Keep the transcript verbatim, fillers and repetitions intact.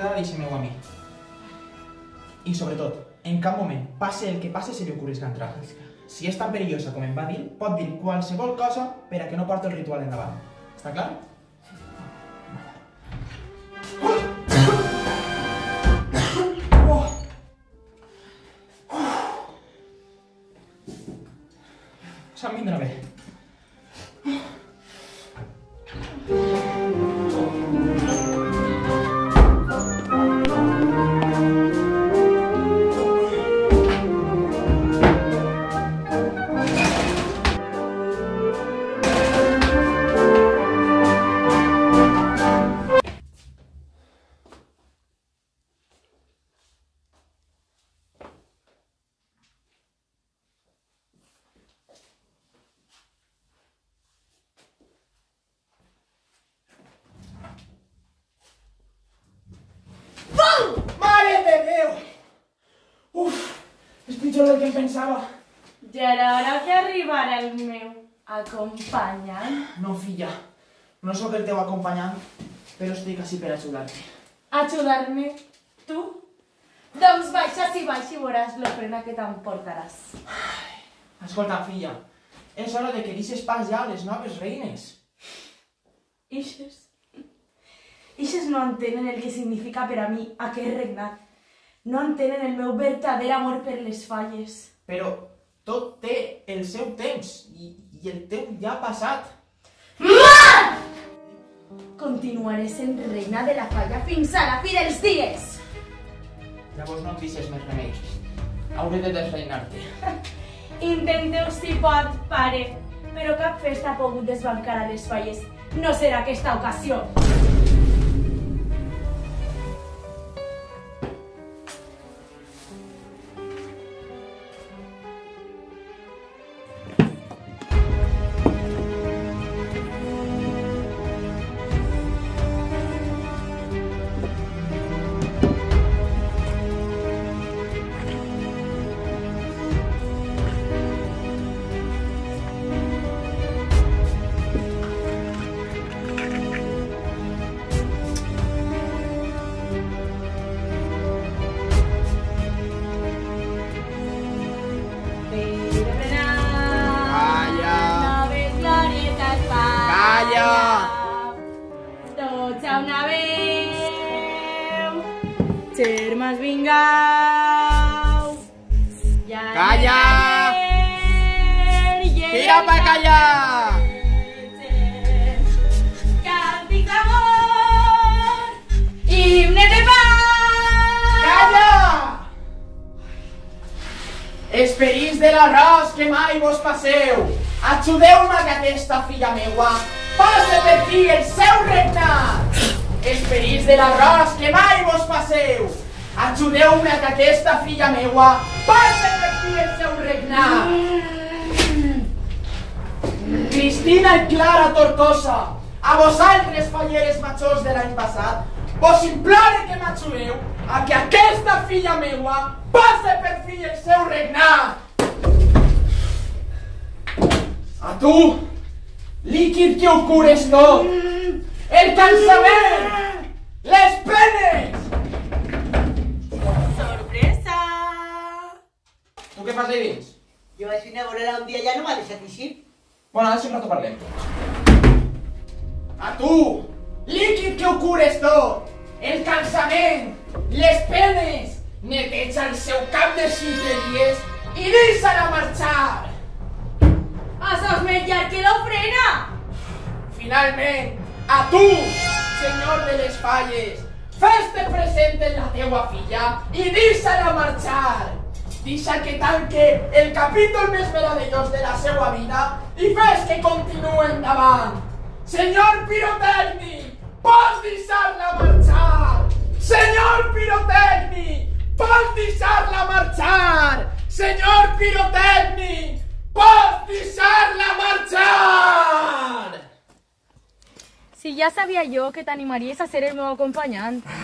quedar deixem-ho a mi. I sobretot, en cap moment, passe el que passe, se li ocorrisca entrar. Si és tan perillosa com em va dir, pot dir qualsevol cosa per a que no porti el ritual endavant. Està clar? Se'm vindrà bé. Pitjor del que em pensava. Ja era hora que arribara el meu acompanyant. No, filla. No sóc el teu acompanyant, però estic així per ajudar-te. Ajudar-me? Tu? Doncs baixa si baix i veuràs l'ofrena que t'emportaràs. Escolta, filla, és hora de que deixes pas ja a les noves reines. Ixes? Ixes no entenen el que significa per a mi aquest regnat. No entenen el meu verdader amor per les falles. Però tot té el seu temps i, i el teu ja ha passat. Mare! Continuaré sent reina de la falla fins a la fi dels dies. Llavors no et deixes més remei. Hauré de desreinar-te. Intenteu si pot, pare, però cap festa ha pogut desbancar a les falles. No serà aquesta ocasió. Germans, vingau! Calla! Tira pa callar! Càntics d'amor! Himne de pau! Calla! Esperits de l'arròs que mai vos passeu, ajudeu-me que aquesta filla meua passe per fi el seu regnat! Esperits de l'arròs que mai vos passeu, ajudeu-me que aquesta filla meua passe per fi el seu regnat! Cristina i Clara Tortosa, a vosaltres falleres majors de l'any passat, vos implore que m'ajudeu a que aquesta filla meua passe per fi el seu regnat! A tu, líquid que ho cures tot, el cansament, les penes! Sorpresa! Tu què fas ahí dins? Jo vaig venir a veure-la un dia, ja no m'ha deixat eixir. Bueno, ara sí un rato parlem. A tu, líquid que ho cures tot, el cansament, les penes, neteja el seu cap de ximpleries i deixa-la marxar! Això és més llarg que l'ofrena! Finalment, a tu, senyor de les falles, fes-te present en la teua filla i deixa-la marxar! Deixa que tanque el capítol més meravellós de la seva vida i fes que continuï endavant! Senyor pirotècnic, pots deixar-la marxar! Senyor pirotècnic, pots deixar-la marxar! Senyor pirotècnic, pots deixar-la marxar! Si ja sabia jo que t'animaries a ser el meu acompanyant.